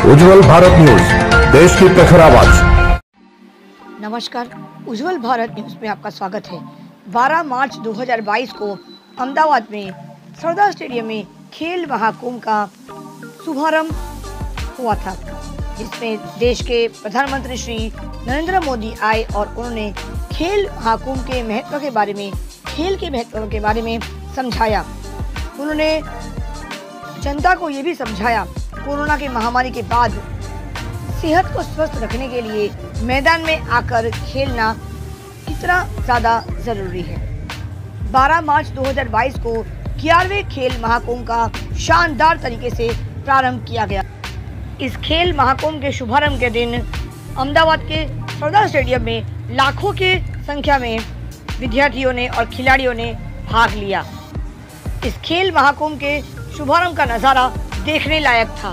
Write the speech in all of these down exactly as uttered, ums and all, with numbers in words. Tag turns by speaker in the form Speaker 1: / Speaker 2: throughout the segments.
Speaker 1: उज्जवल Bharat news, देश की प्रखर आवाज।
Speaker 2: नमस्कार, उज्जवल भारत न्यूज में आपका स्वागत है। बारह मार्च दो हज़ार बाईस को अहमदाबाद में सरदार स्टेडियम में खेल महाकुंभ का शुभारंभ हुआ था, जिसमें देश के प्रधानमंत्री श्री नरेंद्र मोदी आए और उन्होंने खेल महाकुंभ के महत्व के बारे में खेल के महत्व के बारे में समझाया। उन्होंने जनता को ये भी समझाया कोरोना की महामारी के बाद सेहत को स्वस्थ रखने के लिए मैदान में आकर खेलना कितना ज़्यादा ज़रूरी है। बारह मार्च दो हज़ार बाईस को ग्यारहवें खेल महाकुंभ का शानदार तरीके से प्रारंभ किया गया। इस खेल महाकुंभ के शुभारंभ के दिन अहमदाबाद के सरदार स्टेडियम में लाखों के संख्या में विद्यार्थियों ने और खिलाड़ियों ने भाग लिया। इस खेल महाकुंभ के शुभारंभ का नज़ारा देखने लायक था।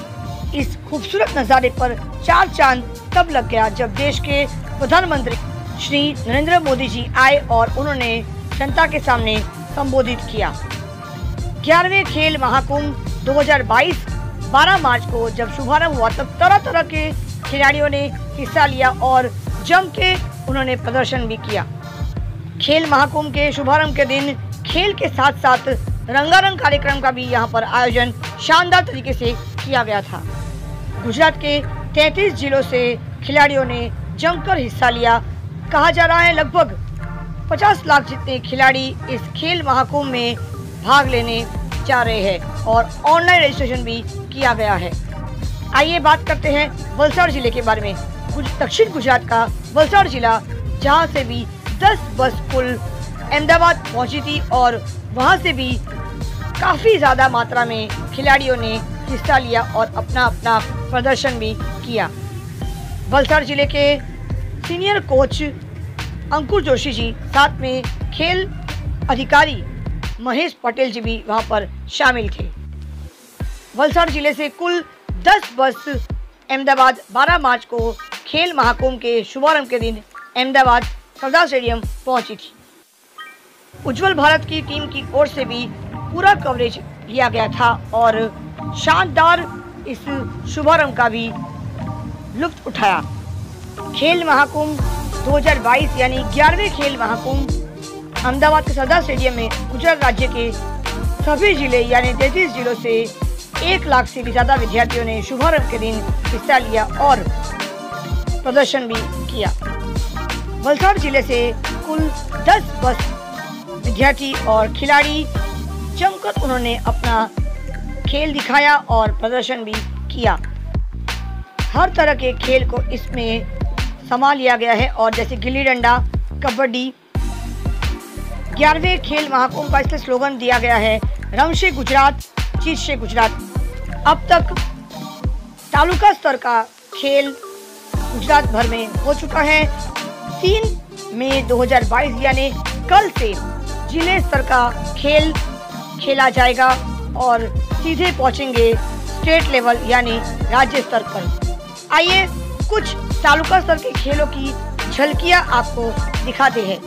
Speaker 2: इस खूबसूरत नज़ारे पर चार चांद तब लग गया जब देश के प्रधानमंत्री श्री नरेंद्र मोदी जी आए और उन्होंने जनता के सामने संबोधित किया। ग्यारहवें खेल महाकुंभ दो हज़ार बाईस बारह मार्च को जब शुभारंभ हुआ तब तरह तरह के खिलाड़ियों ने हिस्सा लिया और जम के उन्होंने प्रदर्शन भी किया। खेल महाकुंभ के शुभारंभ के दिन खेल के साथ साथ रंगारंग कार्यक्रम का भी यहाँ पर आयोजन शानदार तरीके से किया गया था। गुजरात के तैंतीस जिलों से खिलाड़ियों ने जमकर हिस्सा लिया। कहा जा रहा है लगभग पचास लाख जितने खिलाड़ी इस खेल महाकुंभ में भाग लेने जा रहे हैं और ऑनलाइन रजिस्ट्रेशन भी किया गया है। आइए बात करते हैं वलसाड़ जिले के बारे में। दक्षिण गुजरात का वलसाड़ जिला, जहां से भी दस बस कुल अहमदाबाद पहुंची थी और वहां से भी काफ़ी ज़्यादा मात्रा में खिलाड़ियों ने हिस्सा लिया और अपना अपना प्रदर्शन भी किया। वलसाड़ जिले के सीनियर कोच अंकुर जोशी जी, साथ में खेल अधिकारी महेश पटेल जी भी वहां पर शामिल थे। वलसाड़ जिले से कुल दस बस अहमदाबाद बारह मार्च को खेल महाकुंभ के शुभारंभ के दिन अहमदाबाद सरदार स्टेडियम पहुंची थी। उज्जवल भारत की टीम की ओर से भी पूरा कवरेज लिया गया था और शानदार इस शुभारंभ का भी लुत्फ उठाया। खेल महाकुंभ दो हज़ार बाईस यानी ग्यारहवें खेल महाकुंभ अहमदाबाद के सरदार स्टेडियम में गुजरात राज्य के सभी जिले यानी तैंतीस जिलों से एक लाख से भी ज़्यादा विद्यार्थियों ने शुभारंभ के दिन हिस्सा लिया और प्रदर्शन भी किया। वलसाड़ जिले से कुल दस बस विद्यार्थी और खिलाड़ी जमकर उन्होंने अपना खेल दिखाया और प्रदर्शन भी किया। हर तरह के खेल को इसमें समा लिया गया है और जैसे गिल्ली डंडा, कबड्डी। ग्यारहवें खेल महाकुंभ का इसलिए स्लोगन दिया गया है, रम से गुजरात, जीत से गुजरात। अब तक तालुका स्तर का खेल गुजरात भर में हो चुका है। तीन मई दो हज़ार बाईस यानी कल से जिले स्तर का खेल खेला जाएगा और सीधे पहुंचेंगे स्टेट लेवल यानी राज्य स्तर पर। आइए कुछ तालुका स्तर के खेलों की झलकियां आपको दिखाते हैं।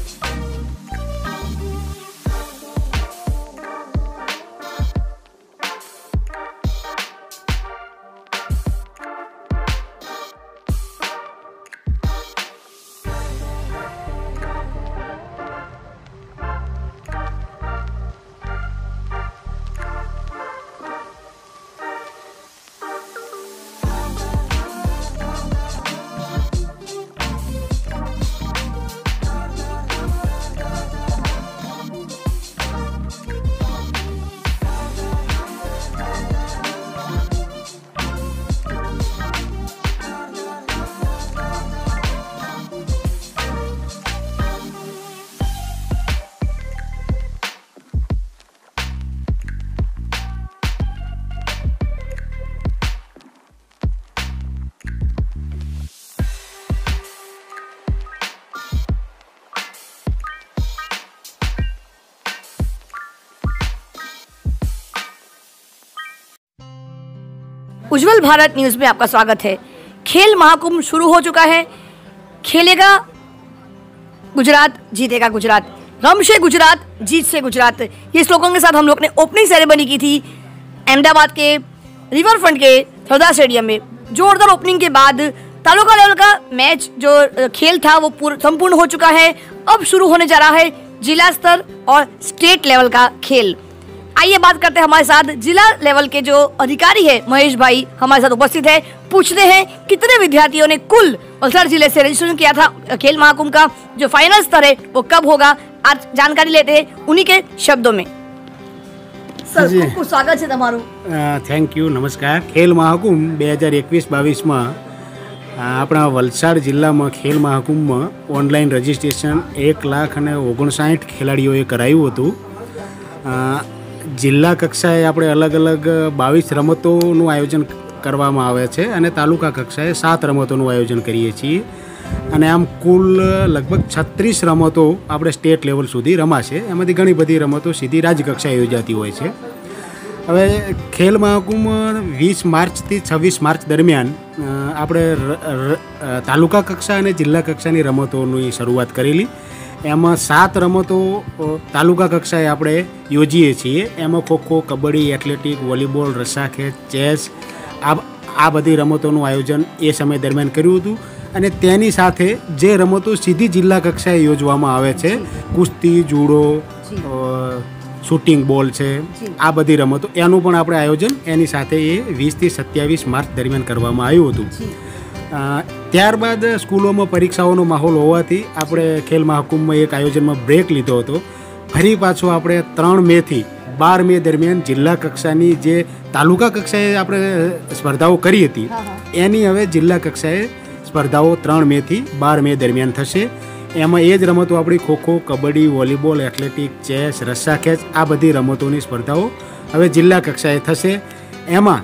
Speaker 2: उज्जवल भारत न्यूज में आपका स्वागत है। खेल महाकुंभ शुरू हो चुका है। खेलेगा गुजरात, जीतेगा गुजरात। रम से गुजरात, जीत से गुजरात, ये स्लोगन के साथ हम लोग ने ओपनिंग सेरेमनी की थी अहमदाबाद के रिवर फ्रंट के सरदार स्टेडियम में जोरदार ओपनिंग के बाद तालुका लेवल का मैच जो खेल था वो पूर्ण संपूर्ण हो चुका है। अब शुरू होने जा रहा है जिला स्तर और स्टेट लेवल का खेल। आइए बात करते हैं, हमारे साथ जिला लेवल के जो अधिकारी है महेश भाई हमारे साथ उपस्थित है। पूछते हैं कितने विद्यार्थियों ने कुल वलसाड़ जिले से रजिस्ट्रेशन किया था खेल महाकुंभ का, जो फाइनल स्तर है वो कब होगा, आज जानकारी लेते हैं उन्हीं के शब्दों में। सर खूब खूब स्वागत है तमारू।
Speaker 3: थैंक यू, नमस्कार। खेल महाकुंभ બે હજાર એકવીસ બાવીસમાં આપણા વલસાડ જિલ્લામાં ખેલ મહાકુંભમાં ઓનલાઈન રજિસ્ટ્રેશન એક લાખ અને ઓગણસાઠ ખેલાડીઓએ કરાયું હતું। જિલ્લા કક્ષાએ આપણે અલગ અલગ બાવીસ રમતોનું આયોજન કરવામાં આવે છે અને તાલુકા કક્ષાએ સાત રમતોનું આયોજન કરીએ છીએ અને આમ કુલ લગભગ છત્રીસ રમતો આપણે સ્ટેટ લેવલ સુધી રમાશે। એમાંથી ઘણી બધી રમતો સીધી રાજ્યકક્ષાએ યોજાતી હોય છે। હવે ખેલ મહાકુંભ વીસ માર્ચથી છવ્વીસ માર્ચ દરમિયાન આપણે તાલુકા કક્ષા અને જિલ્લા કક્ષાની રમતોની શરૂઆત કરેલી। એમાં સાત રમતો તાલુકા કક્ષાએ આપણે યોજીએ છીએ। એમાં ખોખો, કબડ્ડી, એથ્લેટિક, વોલીબોલ, રસ્સાખેંચ, ચેસ આ આ બધી રમતોનું આયોજન એ સમય દરમિયાન કર્યું હતું અને તેની સાથે જે રમતો સીધી જિલ્લા કક્ષાએ યોજવામાં આવે છે, કુસ્તી, જુડો, શૂટિંગ બોલ છે, આ બધી રમતો એનું પણ આપણે આયોજન એની સાથે એ વીસથી સત્યાવીસ માર્ચ દરમિયાન કરવામાં આવ્યું હતું। ત્યારબાદ સ્કૂલોમાં પરીક્ષાઓનો માહોલ હોવાથી આપણે ખેલ મહાકુંભમાં એક આયોજનમાં બ્રેક લીધો હતો। ફરી પાછો આપણે ત્રણ મેથી બાર મે દરમિયાન જિલ્લા કક્ષાની જે તાલુકા કક્ષાએ આપણે સ્પર્ધાઓ કરી હતી એની હવે જિલ્લા કક્ષાએ સ્પર્ધાઓ ત્રણ મેથી બાર મે દરમિયાન થશે। એમાં એ જ રમતો આપણી kho kho, kabaddi, volleyball, athletic, chess, રસ્સાખેંચ આ બધી રમતોની સ્પર્ધાઓ હવે જિલ્લા કક્ષાએ થશે। એમાં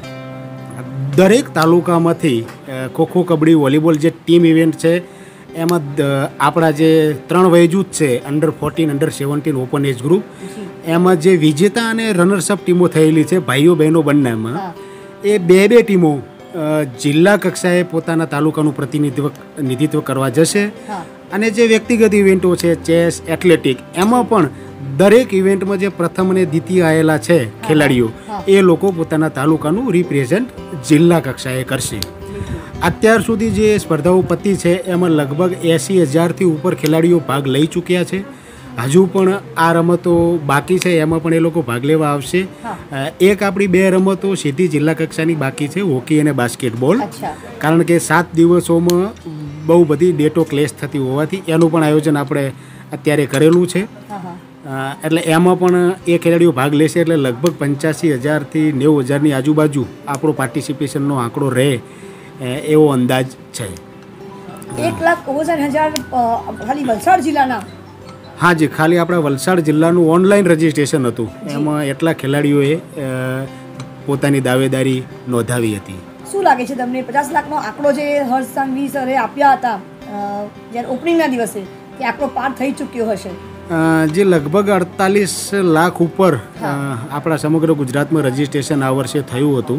Speaker 3: દરેક તાલુકામાંથી ખોખો, કબડ્ડી, વોલીબોલ જે ટીમ ઇવેન્ટ છે એમાં આપણા જે ત્રણ વયજૂથ છે, under fourteen, under seventeen, open age group, એમાં જે વિજેતા અને રનર્સઅપ ટીમો થયેલી છે ભાઈઓ બહેનો બંનેમાં, એ બે બે ટીમો જિલ્લા કક્ષાએ પોતાના તાલુકાનું પ્રતિનિધિત્વ નિધિત્વ કરવા જશે। અને જે વ્યક્તિગત ઇવેન્ટો છે ચેસ, એથ્લેટિક, એમાં પણ દરેક ઇવેન્ટમાં જે પ્રથમ અને દ્વિતીય આવેલા છે ખેલાડીઓ એ લોકો પોતાના તાલુકાનું રિપ્રેઝન્ટ જિલ્લા કક્ષાએ કરશે। અત્યાર સુધી જે સ્પર્ધાઓ પતી છે એમાં લગભગ એંસી હજારથી ઉપર ખેલાડીઓ ભાગ લઈ ચૂક્યા છે। હજુ પણ આ રમતો બાકી છે, એમાં પણ એ લોકો ભાગ લેવા આવશે। એક આપણી બે રમતો સીધી જિલ્લા કક્ષાની બાકી છે, હોકી અને બાસ્કેટબોલ, કારણ કે સાત દિવસોમાં બહુ બધી ડેટો ક્લેશ થતી હોવાથી એનું પણ આયોજન આપણે અત્યારે કરેલું છે। એટલે એમાં પણ એ ખેલાડીઓ ભાગ લેશે એટલે લગભગ પંચ્યાસી હજારથી નેવું હજારની આજુબાજુ આપણો પાર્ટિસિપેશનનો આંકડો રહે એવો અંદાજ છે।
Speaker 2: એક લાખ ઓગણસાઠ હજાર ખાલી વલસાડ જિલ્લાના?
Speaker 3: હા જી, ખાલી આપણા વલસાડ જિલ્લાનું ઓનલાઈન રજિસ્ટ્રેશન હતું, એમાં એટલા ખેલાડીઓએ પોતાની દાવેદારી નોંધાવી હતી।
Speaker 2: શું લાગે છે તમને પચાસ લાખનો આંકડો જે હર્ષ સંઘવી સરે આપ્યા હતા જ્યારે ઓપનિંગના દિવસે, તે આંકડો પાર થઈ ચૂક્યો હશે?
Speaker 3: જે લગભગ અડતાલીસ લાખ ઉપર આપણા સમગ્ર ગુજરાતમાં રજિસ્ટ્રેશન આ વર્ષે થયું હતું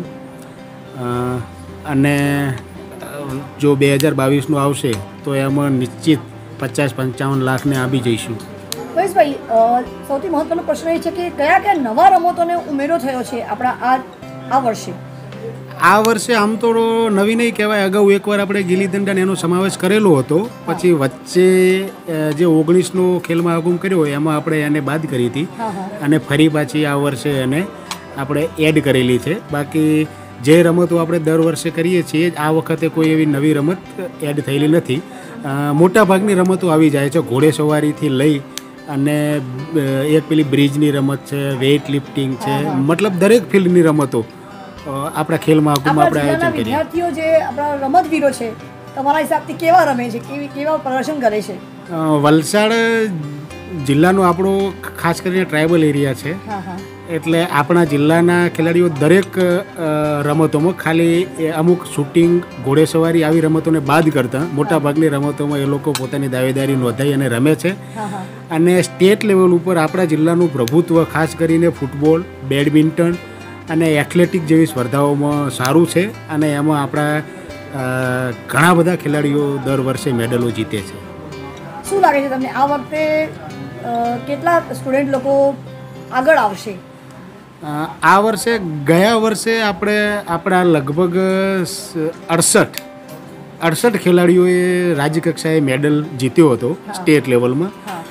Speaker 3: અને જો બે હજાર બાવીસનું આવશે તો એમાં નિશ્ચિત પચાસ પંચાવન લાખને આવી જઈશું।
Speaker 2: મહેશભાઈ, સૌથી મહત્વનો પ્રશ્ન એ છે કે કયા કયા નવા રમતોને ઉમેરો થયો છે આપણા આ આ વર્ષે?
Speaker 3: આ વર્ષે આમ તો નવી નહીં કહેવાય, અગાઉ એકવાર આપણે ગિલ્લી દંડા એનો સમાવેશ કરેલો હતો, પછી વચ્ચે જે ઓગણીસનો ખેલ મહાકુંભ કર્યો એમાં આપણે એને બાદ કરી હતી અને ફરી પાછી આ વર્ષે એને આપણે એડ કરેલી છે। બાકી જે રમતો આપણે દર વર્ષે કરીએ છીએ આ વખતે કોઈ એવી નવી રમત એડ થયેલી નથી। મોટાભાગની રમતો આવી જાય છે, ઘોડેસવારીથી લઈ અને એક પેલી બ્રિજની રમત છે, વેઇટ લિફ્ટિંગ છે, મતલબ દરેક ફિલ્ડની રમતો આપણા ખેલ મહાકુંભમાં આપણે આયોજન કરીએ।
Speaker 2: વિદ્યાર્થીઓ જે આપણા રમતવીરો છે તમારા હિસાબથી કેવા રમે છે, કેવી કેવા પ્રદર્શન કરે છે?
Speaker 3: વલસાડ જિલ્લાનો આપણો ખાસ કરીને ટ્રાઇબલ એરિયા છે, એટલે આપણા જિલ્લાના ખેલાડીઓ દરેક રમતોમાં ખાલી અમુક શૂટિંગ, ઘોડેસવારી આવી રમતોને બાદ કરતાં મોટાભાગની રમતોમાં એ લોકો પોતાની દાવેદારી નોંધાઈ અને રમે છે। અને સ્ટેટ લેવલ ઉપર આપણા જિલ્લાનું પ્રભુત્વ ખાસ કરીને ફૂટબોલ, બેડમિન્ટન અને એથ્લેટિક જેવી સ્પર્ધાઓમાં સારું છે અને એમાં આપણા ઘણા બધા ખેલાડીઓ દર વર્ષે મેડલો જીતે છે।
Speaker 2: શું લાગે છે તમને આ વખતે કેટલા સ્ટુડન્ટ લોકો આગળ આવશે?
Speaker 3: આ વર્ષે ગયા વર્ષે આપણે આપણા લગભગ અડસઠ અડસઠ ખેલાડીઓએ રાજ્ય કક્ષાએ મેડલ જીત્યો હતો સ્ટેટ લેવલમાં.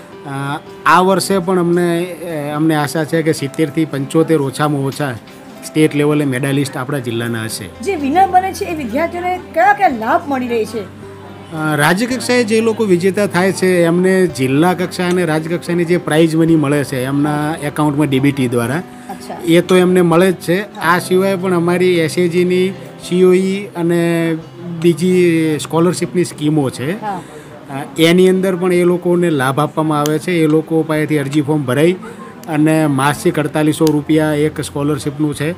Speaker 3: આ વર્ષે પણ અમને અમને આશા છે કે સિત્તેરથી પંચોતેર ઓછામાં ઓછા સ્ટેટ લેવલે મેડાલિસ્ટ આપણા જિલ્લાના હશે.
Speaker 2: જે વિનર બને છે એ વિદ્યાર્થીઓને કયા કયા લાભ મળી રહી છે?
Speaker 3: રાજ્ય કક્ષાએ જે લોકો વિજેતા થાય છે એમને જિલ્લા કક્ષા અને રાજ્ય કક્ષાની જે પ્રાઇઝ મની મળે છે એમના એકાઉન્ટમાં ડીબીટી દ્વારા એ તો એમને મળે જ છે. આ સિવાય પણ અમારી એસએજીની સીઓઈ અને બીજી સ્કોલરશિપની સ્કીમો છે એની અંદર પણ એ લોકોને લાભ આપવામાં આવે છે. એ લોકો પાસેથી અરજી ફોર્મ ભરાઈ અને માસિક અડતાલીસો રૂપિયા એક સ્કોલરશિપનું છે.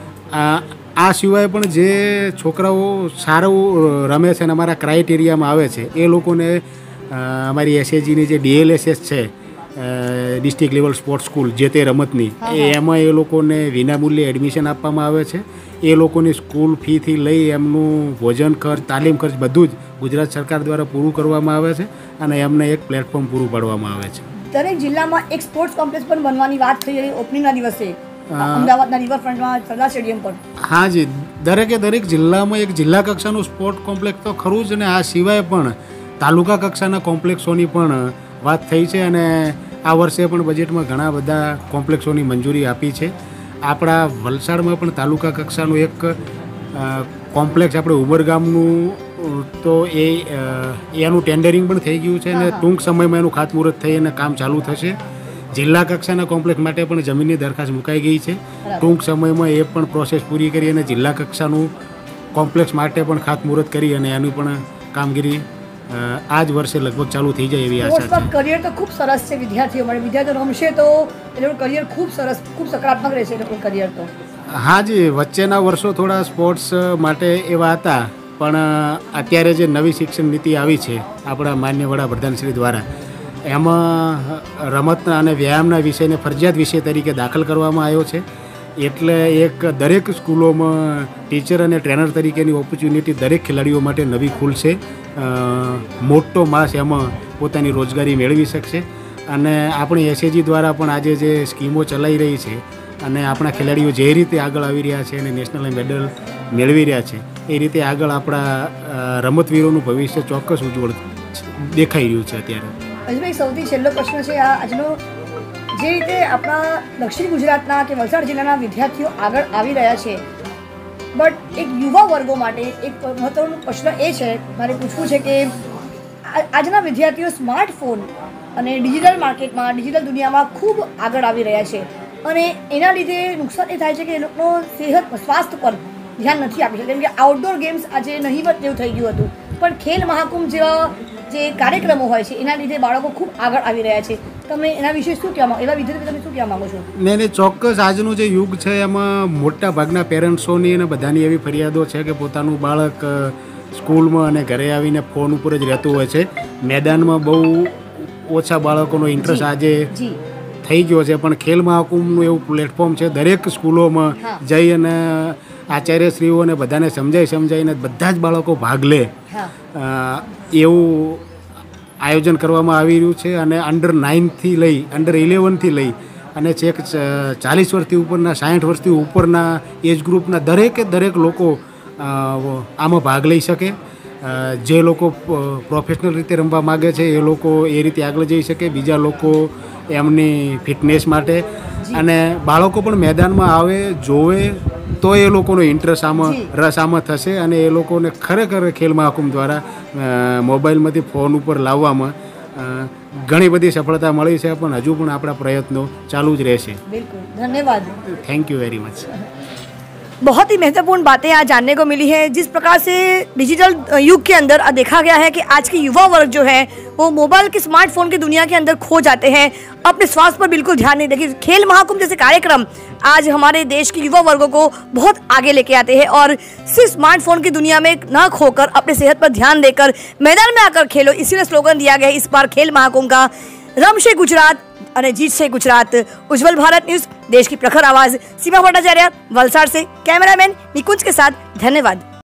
Speaker 3: આ સિવાય પણ જે છોકરાઓ સારું રમે છે અને અમારા ક્રાઇટેરિયામાં આવે છે એ લોકોને અમારી એસએજીની જે ડીએલએસએસ છે ડિસ્ટ્રિક્ટ લેવલ સ્પોર્ટ્સ સ્કૂલ જે તે રમતની એમાં એ લોકોને વિનામૂલ્યે એડમિશન આપવામાં આવે છે. એ લોકોની સ્કૂલ ફીથી લઈ એમનું ભોજન ખર્ચ તાલીમ ખર્ચ બધું જ ગુજરાત સરકાર દ્વારા પૂરું કરવામાં આવે છે અને એમને એક પ્લેટફોર્મ પૂરું પાડવામાં આવે છે.
Speaker 2: દરેક જિલ્લામાં એક સ્પોર્ટ્સ કોમ્પ્લેક્સ પણ બનવાની વાત થઈ રહી ઓપનિંગના દિવસે અમદાવાદના રિવરફ્રન્ટમાં સરદાર સ્ટેડિયમ પર.
Speaker 3: હા જી, દરેકે દરેક જિલ્લામાં એક જિલ્લા કક્ષાનું સ્પોર્ટ કોમ્પ્લેક્સ તો ખરું જ ને આ સિવાય પણ તાલુકા કક્ષાના કોમ્પ્લેક્સોની પણ વાત થઈ છે અને આ વર્ષે પણ બજેટમાં ઘણા બધા કોમ્પ્લેક્સોની મંજૂરી આપી છે. આપણા વલસાડમાં પણ તાલુકા કક્ષાનું એક કોમ્પ્લેક્સ આપણે ઉમરગામનું તો એ એનું ટેન્ડરિંગ પણ થઈ ગયું છે અને ટૂંક સમયમાં એનું ખાતમુહૂર્ત થઈ અને કામ ચાલુ થશે. જિલ્લા કક્ષાના કોમ્પ્લેક્સ માટે પણ જમીનની દરખાસ્ત મુકાઈ ગઈ છે. ટૂંક સમયમાં એ પણ પ્રોસેસ પૂરી કરી અને જિલ્લા કક્ષાનું કોમ્પ્લેક્સ માટે પણ ખાતમુહૂર્ત કરી અને એની પણ કામગીરી આ જ વર્ષે લગભગ ચાલુ થઈ જાય એવી આશા છે.
Speaker 2: કરિયર તો ખૂબ સરસ છે વિદ્યાર્થીઓ માટે. વિદ્યાર્થીઓ રમશે તો એ લોકોનું કરિયર ખૂબ સરસ ખૂબ સકારાત્મક રહેશે એ લોકોનું કરિયર તો.
Speaker 3: હા જી, વચ્ચેના વર્ષો થોડા સ્પોર્ટ્સ માટે એવા હતા પણ અત્યારે જે નવી શિક્ષણ નીતિ આવી છે આપણા માન્ય વડાપ્રધાનશ્રી દ્વારા એમાં રમતના અને વ્યાયામના વિષયને ફરજિયાત વિષય તરીકે દાખલ કરવામાં આવ્યો છે. એટલે એક દરેક સ્કૂલોમાં ટીચર અને ટ્રેનર તરીકેની ઓપોર્ચ્યુનિટી દરેક ખેલાડીઓ માટે નવી ખુલશે. મોટો માસ એમાં પોતાની રોજગારી મેળવી શકશે અને આપણી એસએજી દ્વારા પણ આજે જે સ્કીમો ચલાવી રહી છે અને આપણા ખેલાડીઓ જે રીતે આગળ આવી રહ્યા છે અને નેશનલ મેડલ મેળવી રહ્યા છે એ રીતે આગળ આપણા રમતવીરોનું ભવિષ્ય ચોક્કસ ઉજ્જવળ દેખાઈ રહ્યું છે અત્યારે.
Speaker 2: અજયભાઈ, સૌથી છેલ્લો પ્રશ્ન છે આ આજનો. જે રીતે આપણા દક્ષિણ ગુજરાતના કે વલસાડ જિલ્લાના વિદ્યાર્થીઓ આગળ આવી રહ્યા છે બટ એક યુવા વર્ગો માટે એક મહત્વનો પ્રશ્ન એ છે મારે પૂછવું છે કે આજના વિદ્યાર્થીઓ સ્માર્ટફોન અને ડિજિટલ માર્કેટમાં ડિજિટલ દુનિયામાં ખૂબ આગળ આવી રહ્યા છે અને એના લીધે નુકસાન એ થાય છે કે એ લોકોનો સેહત સ્વાસ્થ્ય પર ધ્યાન નથી આપી શકતા. કેમ કે આઉટડોર ગેમ્સ આજે નહીવત જેવું થઈ ગયું હતું પણ ખેલ મહાકુંભ જેવા જે કાર્યક્રમો હોય છે એના લીધે બાળકો ખૂબ આગળ આવી રહ્યા છે. તમે એના વિશે શું કહેવા માંગો? એવા વિદ્યાર્થીઓ તમે શું કહેવા માંગો છો?
Speaker 3: નહીં નહીં, ચોક્કસ આજનું જે યુગ છે એમાં મોટા ભાગના પેરેન્ટ્સોની અને બધાની એવી ફરિયાદો છે કે પોતાનું બાળક સ્કૂલમાં અને ઘરે આવીને ફોન ઉપર જ રહેતું હોય છે. મેદાનમાં બહુ ઓછા બાળકોનો ઇન્ટરેસ્ટ આજે થઈ ગયો છે પણ ખેલ મહાકુંભનું એવું પ્લેટફોર્મ છે દરેક સ્કૂલોમાં જઈ અને આચાર્યશ્રીઓને બધાને સમજાઈ સમજાવીને બધા જ બાળકો ભાગ લે એવું આયોજન કરવામાં આવી રહ્યું છે. અને અંડર નાઇનથી લઈ અંડર ઇલેવનથી લઈ અને છેક ચાલીસ વર્ષથી ઉપરના સાઠ વર્ષથી ઉપરના એજ ગ્રુપના દરેકે દરેક લોકો આમાં ભાગ લઈ શકે. જે લોકો પ્રોફેશનલ રીતે રમવા માગે છે એ લોકો એ રીતે આગળ જઈ શકે, બીજા લોકો એમની ફિટનેસ માટે અને બાળકો પણ મેદાનમાં આવે જોવે તો એ લોકોનો ઇન્ટરેસ્ટ આમાં રસ આમાં થશે અને એ લોકોને ખરેખર ખેલ મહાકુંભ દ્વારા મોબાઈલમાંથી ફોન ઉપર લાવવામાં ઘણી બધી સફળતા મળી છે પણ હજુ પણ આપણા પ્રયત્નો ચાલુ જ રહેશે.
Speaker 2: बिल्कुल, धन्यवाद.
Speaker 3: Thank you very much.
Speaker 2: बहुत ही महत्वपूर्ण बातें आज जानने को मिली है. जिस प्रकार से डिजिटल युग के अंदर देखा गया है कि आज की युवा वर्ग जो है वो मोबाइल के स्मार्टफोन की दुनिया के अंदर खो जाते हैं, अपने स्वास्थ्य पर बिल्कुल ध्यान नहीं देते. खेल महाकुंभ जैसे कार्यक्रम आज हमारे देश के युवा वर्गों को बहुत आगे लेके आते हैं और सिर्फ स्मार्टफोन की दुनिया में न खोकर अपने सेहत पर ध्यान देकर मैदान में आकर खेलो, इसीलिए स्लोगन दिया गया है इस बार खेल महाकुंभ का. रमशे गुजरात અને જીતશે ગુજરાત. उज्जवल भारत न्यूज, देश की प्रखर आवाज. सीमा भट्टाचार्य, वलसाड से. कैमरामैन निकुंज के साथ. धन्यवाद.